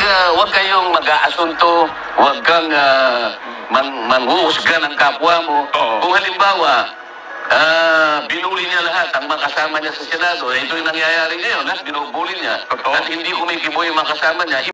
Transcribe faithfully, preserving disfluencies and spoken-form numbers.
uh, wag kayong mag-aasunto, wag kang uh, man manghuhusga ng kapwa mo. Oo. Kung halimbawa, ah, binuli niya lahat, ang mga kasama niya sa Senado, eh, ito yung nangyayari ngayon, ha? Binubuli niya. Totoo. At hindi kumikibo yung mga kasama niya.